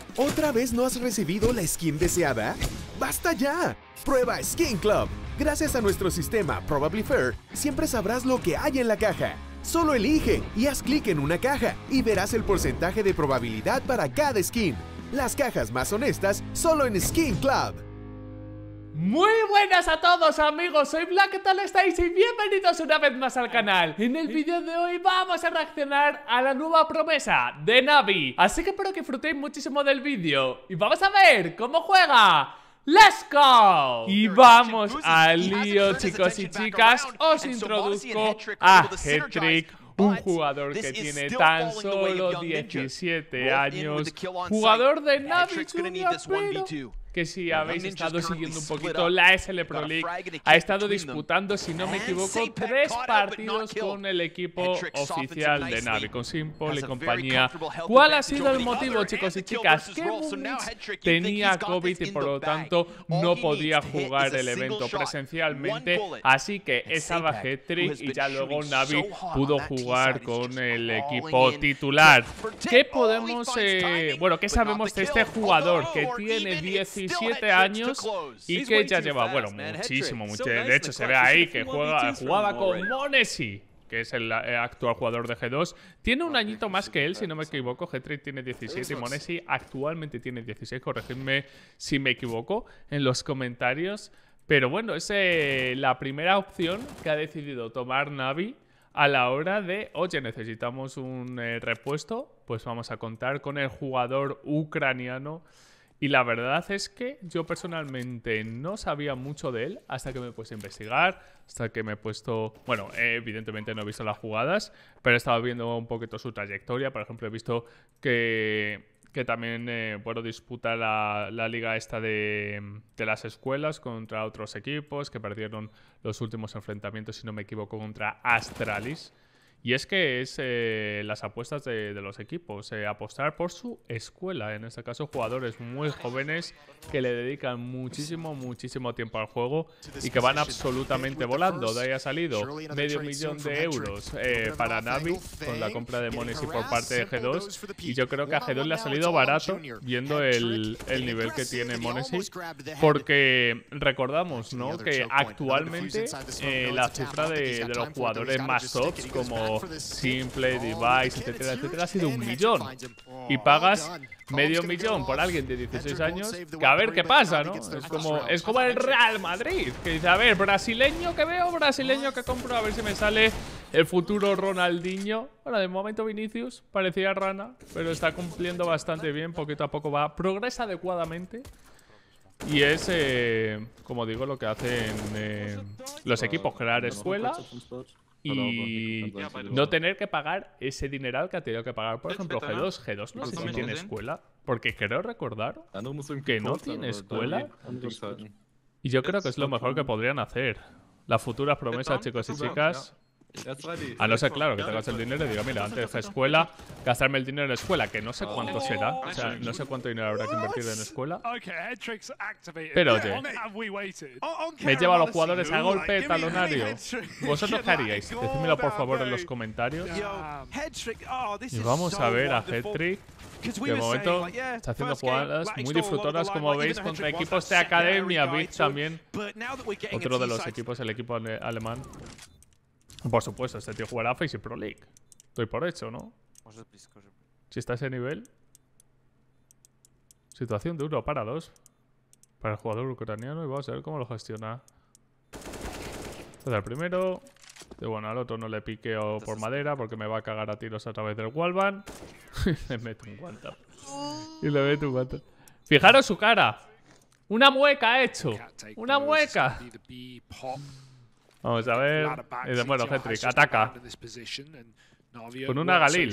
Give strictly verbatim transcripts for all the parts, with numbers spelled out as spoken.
¿Otra vez no has recibido la skin deseada? ¡Basta ya! Prueba Skin Club. Gracias a nuestro sistema Probably Fair, siempre sabrás lo que hay en la caja. Solo elige y haz clic en una caja y verás el porcentaje de probabilidad para cada skin. Las cajas más honestas solo en Skin Club. Muy buenas a todos amigos, soy Black, ¿qué tal estáis? Y bienvenidos una vez más al canal. En el vídeo de hoy vamos a reaccionar a la nueva promesa de Navi. Así que espero que disfrutéis muchísimo del vídeo y vamos a ver cómo juega. ¡Let's go! Y vamos al lío, chicos y chicas. Os introduzco a Hetrick, un jugador que tiene tan solo diecisiete años, jugador de Navi Junior, pero que si habéis estado siguiendo un poquito la S L Pro League, ha estado disputando, si no me equivoco, tres partidos con el equipo oficial de Navi, con Simple y compañía. ¿Cuál ha sido el motivo, chicos y chicas? Que Munix tenía COVID y por lo tanto no podía jugar el evento presencialmente, así que estaba Hetrick y ya luego Navi pudo jugar con el equipo titular. ¿Qué podemos, eh, bueno, qué sabemos de este jugador que tiene diecisiete años y que ya lleva, bueno, muchísimo, mucho, de hecho se ve ahí que juega, jugaba con m0NESY, que es el actual jugador de G dos. Tiene un añito más que él, si no me equivoco. Hetrick tiene diecisiete y m0NESY actualmente tiene dieciséis. Corregidme si me equivoco en los comentarios. Pero bueno, es eh, la primera opción que ha decidido tomar Navi a la hora de, oye, necesitamos un eh, repuesto. Pues vamos a contar con el jugador ucraniano. Y la verdad es que yo personalmente no sabía mucho de él hasta que me he puesto a investigar, hasta que me he puesto... Bueno, eh, evidentemente no he visto las jugadas, pero he estado viendo un poquito su trayectoria. Por ejemplo, he visto que, que también, eh, bueno, disputa la, la liga esta de, de las escuelas contra otros equipos que perdieron los últimos enfrentamientos, si no me equivoco, contra Astralis. Y es que es eh, las apuestas de, de los equipos, eh, apostar por su escuela, en este caso jugadores muy jóvenes que le dedican muchísimo, muchísimo tiempo al juego y que van absolutamente volando. De ahí ha salido medio millón de euros eh, para Navi con la compra de m0NESY por parte de G dos, y yo creo que a G dos le ha salido barato viendo el, el nivel que tiene m0NESY, porque recordamos, ¿no?, que actualmente eh, la cifra de, de los jugadores más tops como Simple, Device, etcétera, etcétera, ha sido un millón. Y pagas medio millón por alguien de dieciséis años, que a ver qué pasa, ¿no? Es como, es como el Real Madrid, que dice, a ver, brasileño que veo, brasileño que compro, a ver si me sale el futuro Ronaldinho. Bueno, de momento Vinicius parecía rana, pero está cumpliendo bastante bien, poquito a poco va, progresa adecuadamente. Y es, eh, como digo, lo que hacen eh, los equipos, crear escuela y no tener que pagar ese dineral que ha tenido que pagar, por ejemplo, G dos. G dos no sé si tiene escuela, porque creo recordar que no tiene escuela. Y yo creo que es lo mejor que podrían hacer las futuras promesas, chicos y chicas. A no ser, claro, que tengas el dinero y diga, mira, antes de escuela, gastarme el dinero en escuela, que no sé cuánto será. O sea, no sé cuánto dinero habrá que invertir en escuela. Pero oye, me lleva a los jugadores a golpe talonario. ¿Vosotros qué haríais? Decídmelo por favor en los comentarios. Y vamos a ver a Hetrick, que de momento está haciendo jugadas muy disfrutoras, como veis, contra equipos de academia. Big también, otro de los equipos, el equipo ale alemán. Por supuesto, este tío jugará Face Pro League. Estoy por hecho, ¿no? Si está a ese nivel. Situación de uno para dos para el jugador ucraniano, y vamos a ver cómo lo gestiona. Entonces, el primero. Y bueno, al otro no le piqueo por madera porque me va a cagar a tiros a través del wallbang. Y le meto un guantazo. Y le meto un guantazo. Fijaros su cara. Una mueca ha hecho. Una mueca. Vamos a ver. Y de, bueno, Hetrick ataca con una Galil.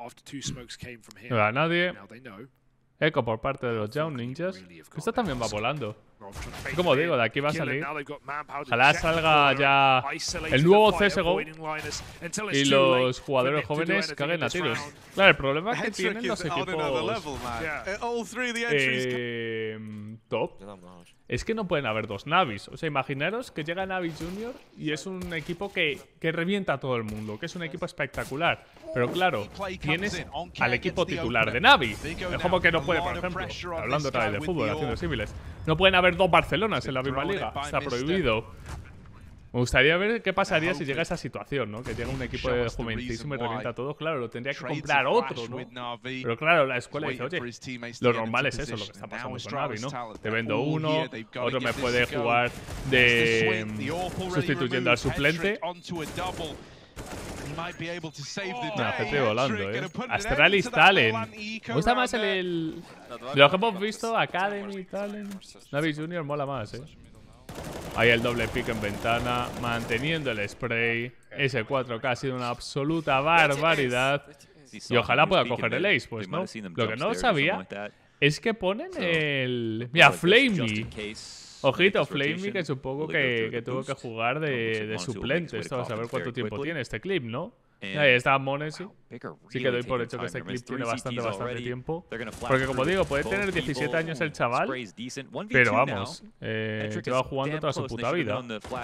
No da a nadie. Eco por parte de los Young Ninjas. Esto también va volando. Y como digo, de aquí va a salir. Ojalá salga ya el nuevo C S G O y los jugadores jóvenes caguen a tiros. Claro, el problema es que tienen los equipos eh, eh, top es que no pueden haber dos Navis. O sea, imaginaros que llega Navi Junior y es un equipo que, que revienta a todo el mundo, que es un equipo espectacular. Pero claro, tienes al equipo titular de Navi. Es como que no puede, por ejemplo, hablando otra vez de fútbol, haciendo símiles, no pueden haber dos Barcelonas en la misma liga. Está prohibido. Me gustaría ver qué pasaría si llega a esa situación, ¿no? Que llega un equipo de juventísimo y revienta a todos. Claro, lo tendría que comprar otro, ¿no? Pero claro, la escuela dice, oye, lo normal es eso, lo que está pasando con Navi, ¿no? Te vendo uno, otro me puede jugar de sustituyendo al suplente. Nah, estoy volando, ¿eh? Astralis Talent. Me gusta más el, el de lo que hemos visto, Academy Talent. Navi Junior mola más, ¿eh? Ahí el doble pick en ventana, manteniendo el spray. Ese cuatro K ha sido una absoluta barbaridad. Y ojalá pueda coger el ace, pues, ¿no? Lo que no sabía es que ponen el... Mira, Flamey. Ojito, Flamey, que supongo que, que tuvo que jugar de, de suplente. Esto a saber cuánto tiempo tiene este clip, ¿no? Ahí está Monesi. Sí que doy por hecho que este clip tiene bastante, bastante tiempo. Porque como digo, puede tener diecisiete años el chaval, pero vamos, eh, lleva jugando toda su puta vida.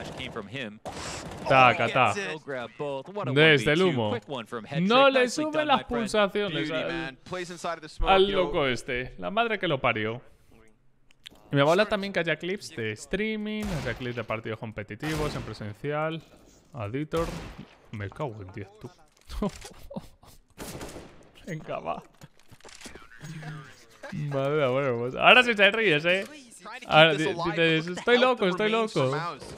Taca, ta. Desde el humo. No le suben las pulsaciones al, al loco este. La madre que lo parió. Y me mola también que haya clips de streaming, haya clips de partidos competitivos, en presencial, editor. Me cago en diez, tú. Venga, va. Madre bueno, pues ahora sí se ríes, eh. Ahora dices, estoy loco, estoy loco.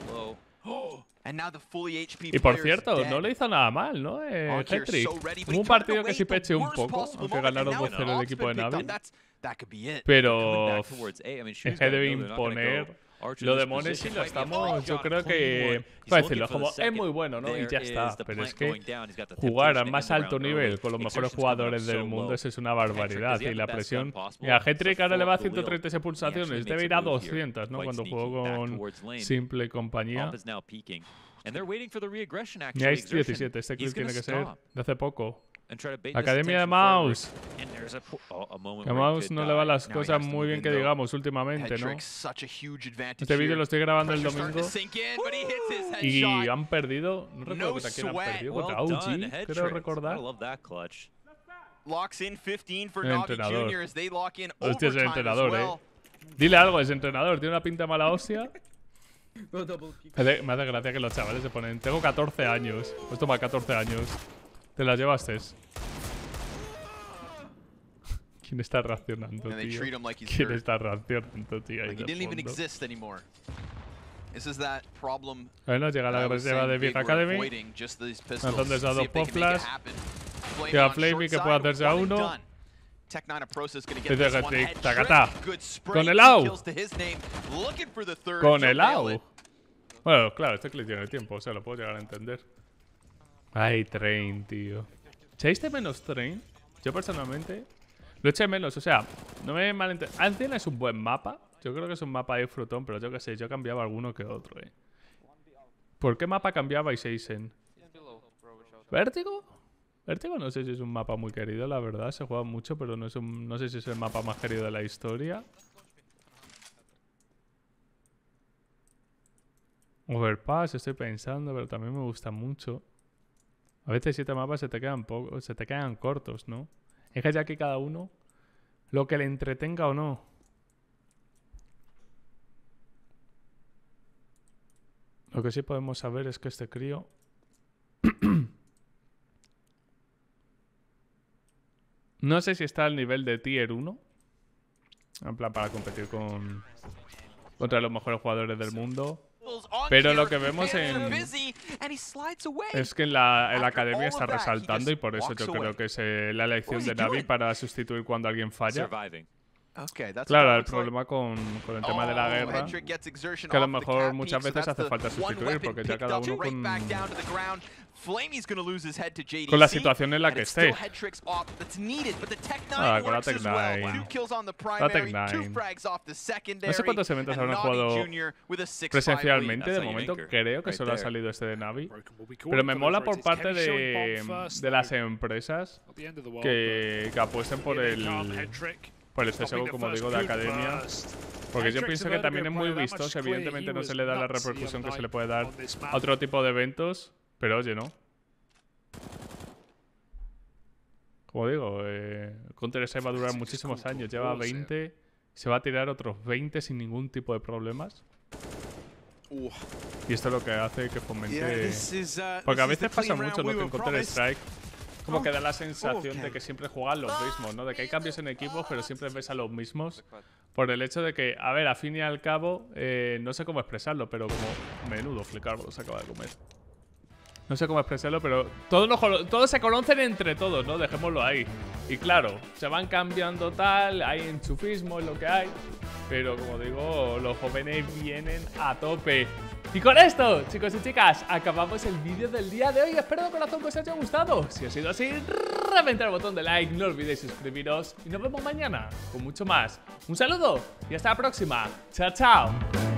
Y por cierto, no le hizo nada mal, ¿no? Eh, Hetrick. Hubo un partido que sí peché un poco, aunque ganaron dos cero el equipo de Navi. Pero es que debe imponer. Lo de Monesi lo estamos, yo creo que, para decirlo, como es muy bueno, ¿no? Y ya está, pero es que jugar al más alto nivel con los mejores jugadores del mundo, eso es una barbaridad. Y la presión, mira, Hetrick ahora le va a ciento treinta y seis pulsaciones, debe ir a doscientas, ¿no? Cuando jugó con Simple y compañía. Mira, es diecisiete, este clip tiene que ser de hace poco. Academia de Mouse. Que a Mouse no le van las cosas muy bien que digamos últimamente, ¿no? Este vídeo lo estoy grabando el domingo y han perdido, no recuerdo contra quién han perdido, contra O G, creo recordar. El entrenador. Hostia, es el entrenador, eh. Dile algo, es entrenador, tiene una pinta mala hostia. Me hace gracia que los chavales se ponen, tengo catorce años, pues toma catorce años. ¿Te las llevaste? ¿Quién está reaccionando, tío? ¿Quién está reaccionando, tío? Ahí de fondo. Bueno, llega la agresiva de Big Academy. Entonces a dos pop-flash. Llega Flamey que puede hacerse a uno. Dice Hetrick, tacata. Con el A U. Con el A U. Bueno, claro, este clip tiene tiempo, o sea, lo puedo llegar a entender. Ay, Train, tío. ¿Echáis de menos Train? Yo personalmente lo eché menos, o sea, no me malentiendas. Ancien es un buen mapa. Yo creo que es un mapa de frutón, pero yo qué sé, yo cambiaba alguno que otro, eh. ¿Por qué mapa cambiabais, Eisen? ¿Vértigo? Vértigo no sé si es un mapa muy querido, la verdad. Se juega mucho, pero no, es un, no sé si es el mapa más querido de la historia. Overpass, estoy pensando, pero también me gusta mucho. A veces siete mapas se te quedan poco, se te quedan cortos, ¿no? Es que ya aquí cada uno lo que le entretenga o no. Lo que sí podemos saber es que este crío no sé si está al nivel de tier uno. En plan para competir con contra los mejores jugadores del mundo. Pero lo que vemos en es que en la, en la academia está resaltando y por eso yo creo que es eh, la elección de Navi para sustituir cuando alguien falla. Claro, el problema con, con el tema de la guerra que a lo mejor muchas veces hace falta sustituir porque ya cada uno con, con la situación en la que esté. Ah, con la Tech nueve. La Tech nueve. No sé cuántos eventos habrán jugado presencialmente. De momento creo que solo ha salido este de Navi. Pero me mola por parte de, de las empresas que, que apuesten por el... por el C S G O, como digo, de academia. Porque yo pienso que también es muy vistoso. Evidentemente no se le da la repercusión que se le puede dar a otro tipo de eventos. Pero oye, ¿no? Como digo, eh, Counter-Strike va a durar muchísimos años. Lleva veinte. Se va a tirar otros veinte sin ningún tipo de problemas. Y esto es lo que hace que fomente... Porque a veces pasa mucho, ¿no? Que en Counter-Strike como que da la sensación de que siempre juegan los mismos, ¿no? De que hay cambios en equipos, pero siempre ves a los mismos. Por el hecho de que, a ver, a fin y al cabo, eh, no sé cómo expresarlo, pero como... Menudo flicardo se acaba de comer. No sé cómo expresarlo, pero todos, los, todos se conocen entre todos, ¿no? Dejémoslo ahí. Y claro, se van cambiando tal, hay enchufismo en lo que hay. Pero como digo, los jóvenes vienen a tope. Y con esto, chicos y chicas, acabamos el vídeo del día de hoy. Espero de corazón que os haya gustado. Si ha sido así, reventar el botón de like, no olvidéis suscribiros. Y nos vemos mañana con mucho más. Un saludo y hasta la próxima. Chao, chao.